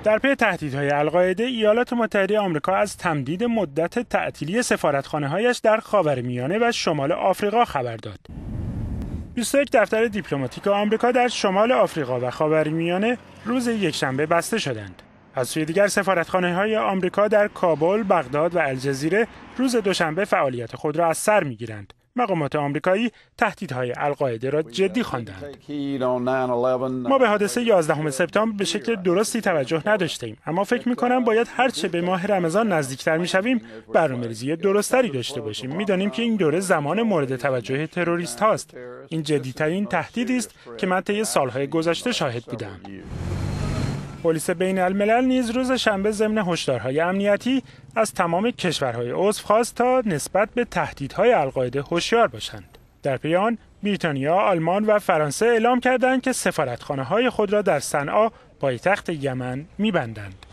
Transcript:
در پی تهدیدهای القاعده، ایالات متحده آمریکا از تمدید مدت تعطیلی سفارتخانه‌هایش در خاورمیانه و شمال آفریقا خبر داد. 21 دفتر دیپلماتیک آمریکا در شمال آفریقا و خاورمیانه روز یکشنبه بسته شدند. از سوی دیگر سفارتخانه‌های آمریکا در کابل، بغداد و الجزیره روز دوشنبه فعالیت خود را از سر می‌گیرند. مقامات آمریکایی تهدیدهای القاعده را جدی خواندند. ما به حادثه 11 سپتامبر به شکل درستی توجه نداشتیم، اما فکر می‌کنم باید هرچه به ماه رمضان نزدیکتر می‌شویم برنامه‌ریزی درستری داشته باشیم. می‌دانیم که این دوره زمان مورد توجه تروریست هاست. این جدی‌ترین تهدیدی است که من طی سال‌های گذشته شاهد بودم. پلیس بین الملل نیز روز شنبه ضمن هشدارهای امنیتی از تمام کشورهای عضو خواست تا نسبت به تهدیدهای القاعده هوشیار باشند. در پی آن بریتانیا، آلمان و فرانسه اعلام کردند که سفارتخانه‌های خود را در صنعا، پایتخت یمن، می‌بندند.